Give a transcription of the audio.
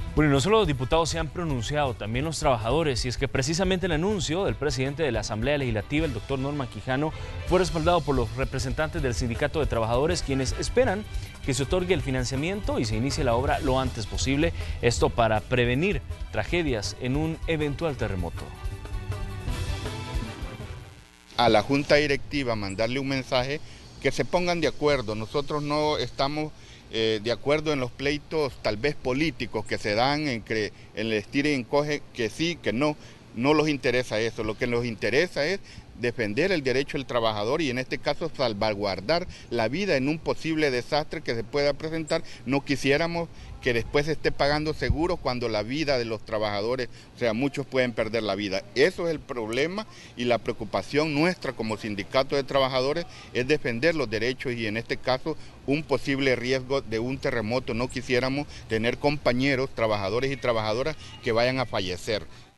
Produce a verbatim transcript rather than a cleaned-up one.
Bueno, y no solo los diputados se han pronunciado, también los trabajadores, y es que precisamente el anuncio del presidente de la Asamblea Legislativa, el doctor Norman Quijano, fue respaldado por los representantes del Sindicato de Trabajadores, quienes esperan que se otorgue el financiamiento y se inicie la obra lo antes posible, esto para prevenir tragedias en un eventual terremoto. A la Junta Directiva mandarle un mensaje que se pongan de acuerdo. Nosotros no estamos eh, de acuerdo en los pleitos tal vez políticos que se dan entre en el estire y encoge, que sí, que no. No los interesa eso, lo que nos interesa es defender el derecho del trabajador y en este caso salvaguardar la vida en un posible desastre que se pueda presentar. No quisiéramos que después se esté pagando seguro cuando la vida de los trabajadores, o sea, muchos pueden perder la vida. Eso es el problema y la preocupación nuestra como sindicato de trabajadores es defender los derechos y en este caso un posible riesgo de un terremoto. No quisiéramos tener compañeros, trabajadores y trabajadoras que vayan a fallecer.